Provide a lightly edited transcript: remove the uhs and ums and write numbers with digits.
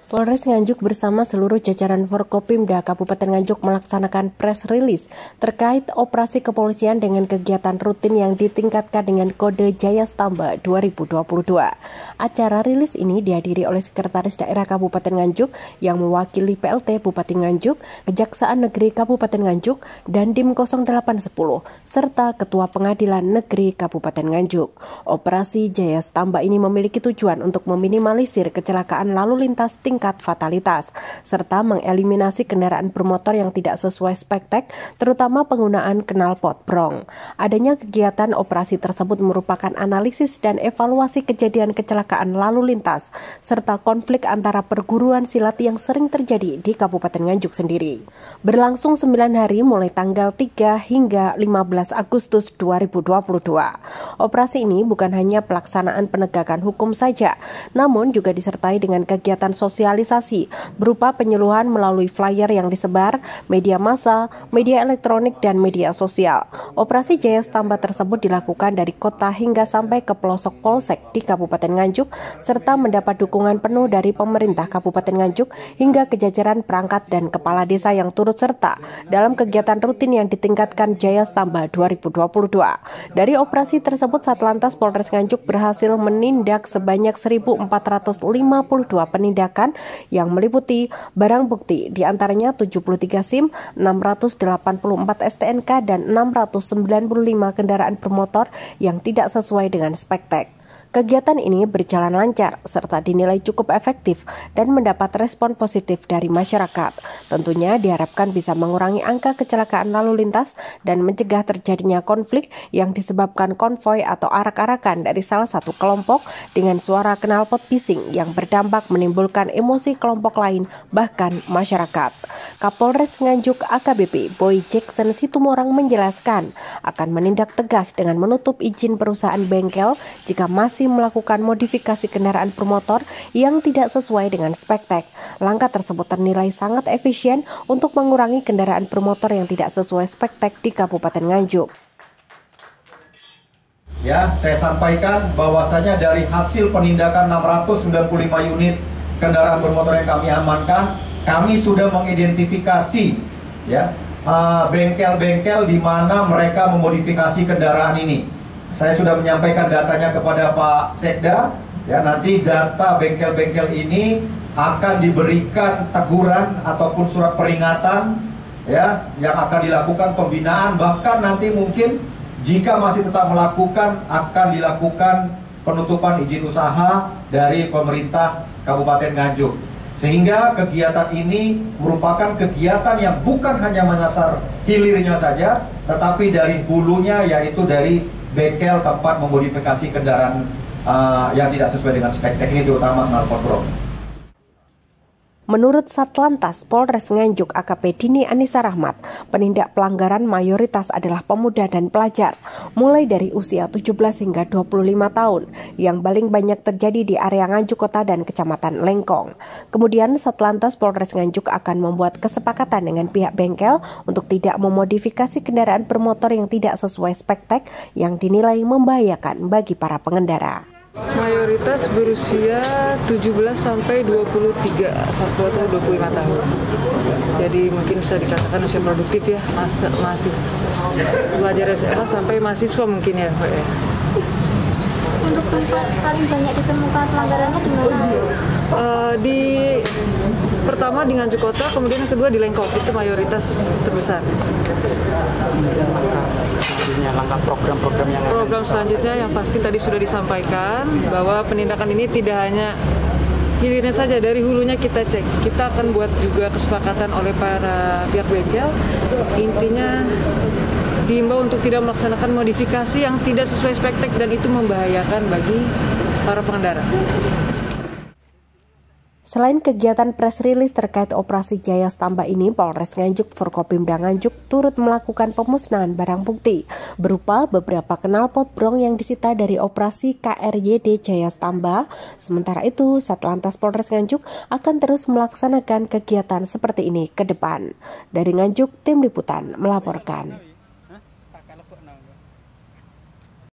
Polres Nganjuk bersama seluruh jajaran Forkopimda Kabupaten Nganjuk melaksanakan press release terkait operasi kepolisian dengan kegiatan rutin yang ditingkatkan dengan kode Jaya Stamba 2022. Acara rilis ini dihadiri oleh Sekretaris Daerah Kabupaten Nganjuk yang mewakili PLT Bupati Nganjuk, Kejaksaan Negeri Kabupaten Nganjuk, dan Dim 0810, serta Ketua Pengadilan Negeri Kabupaten Nganjuk. Operasi Jaya Stamba ini memiliki tujuan untuk meminimalisir kecelakaan lalu lintas tingkat fatalitas, serta mengeliminasi kendaraan bermotor yang tidak sesuai spektek, terutama penggunaan knalpot brong. Adanya kegiatan operasi tersebut merupakan analisis dan evaluasi kejadian kecelakaan lalu lintas, serta konflik antara perguruan silat yang sering terjadi di Kabupaten Nganjuk sendiri. Berlangsung 9 hari mulai tanggal 3 hingga 15 Agustus 2022. Operasi ini bukan hanya pelaksanaan penegakan hukum saja, namun juga disertai dengan kegiatan sosialisasi berupa penyuluhan melalui flyer yang disebar, media massa, media elektronik, dan media sosial. Operasi Jaya Stamba tersebut dilakukan dari kota hingga sampai ke pelosok polsek di Kabupaten Nganjuk, serta mendapat dukungan penuh dari pemerintah Kabupaten Nganjuk hingga ke jajaran perangkat dan kepala desa yang turut serta dalam kegiatan rutin yang ditingkatkan Jaya Stamba 2022. Dari operasi tersebut, Satlantas Polres Nganjuk berhasil menindak sebanyak 1.452 penindakan yang meliputi barang bukti, diantaranya 73 SIM, 684 STNK, dan 695 kendaraan bermotor yang tidak sesuai dengan spektek. Kegiatan ini berjalan lancar serta dinilai cukup efektif dan mendapat respon positif dari masyarakat. Tentunya diharapkan bisa mengurangi angka kecelakaan lalu lintas dan mencegah terjadinya konflik yang disebabkan konvoi atau arak-arakan dari salah satu kelompok dengan suara knalpot bising yang berdampak menimbulkan emosi kelompok lain bahkan masyarakat. Kapolres Nganjuk AKBP Boy Jackson Situmorang menjelaskan akan menindak tegas dengan menutup izin perusahaan bengkel jika masih melakukan modifikasi kendaraan bermotor yang tidak sesuai dengan spektek. Langkah tersebut ternilai sangat efisien untuk mengurangi kendaraan bermotor yang tidak sesuai spektek di Kabupaten Nganjuk. Ya, saya sampaikan bahwasanya dari hasil penindakan 695 unit kendaraan bermotor yang kami amankan, kami sudah mengidentifikasi ya bengkel-bengkel di mana mereka memodifikasi kendaraan ini. Saya sudah menyampaikan datanya kepada Pak Sekda. Ya, nanti data bengkel-bengkel ini akan diberikan teguran ataupun surat peringatan ya, yang akan dilakukan pembinaan, bahkan nanti mungkin jika masih tetap melakukan akan dilakukan penutupan izin usaha dari pemerintah Kabupaten Nganjuk. Sehingga kegiatan ini merupakan kegiatan yang bukan hanya menyasar hilirnya saja, tetapi dari hulunya, yaitu dari bengkel tempat memodifikasi kendaraan yang tidak sesuai dengan spektek ini, terutama knalpot brong. Menurut Satlantas Polres Nganjuk AKP Dini Anissa Rahmat, penindak pelanggaran mayoritas adalah pemuda dan pelajar, mulai dari usia 17 hingga 25 tahun, yang paling banyak terjadi di area Nganjuk Kota dan Kecamatan Lengkong. Kemudian Satlantas Polres Nganjuk akan membuat kesepakatan dengan pihak bengkel untuk tidak memodifikasi kendaraan bermotor yang tidak sesuai spektek yang dinilai membahayakan bagi para pengendara. Mayoritas berusia 17 sampai 23, 1 atau 25 tahun. Jadi mungkin bisa dikatakan usia produktif ya, mahasiswa, pelajar SMA sampai mahasiswa mungkin ya, Pak ya. Untuk tempat paling banyak ditemukan pelanggarannya di mana? Pertama di Nganjuk Kota, kemudian yang kedua di Lengkong, itu mayoritas terbesar. Langkah program-program yang selanjutnya yang pasti tadi sudah disampaikan bahwa penindakan ini tidak hanya hilirnya saja, dari hulunya kita cek. Kita akan buat juga kesepakatan oleh para pihak bengkel. Intinya diimbau untuk tidak melaksanakan modifikasi yang tidak sesuai spektek dan itu membahayakan bagi para pengendara. Selain kegiatan press release terkait operasi Jaya Stamba ini, Polres Nganjuk Forkopimda Nganjuk turut melakukan pemusnahan barang bukti berupa beberapa knalpot brong yang disita dari operasi KRYD Jaya Stamba. Sementara itu, Satlantas Polres Nganjuk akan terus melaksanakan kegiatan seperti ini ke depan. Dari Nganjuk, Tim Liputan melaporkan.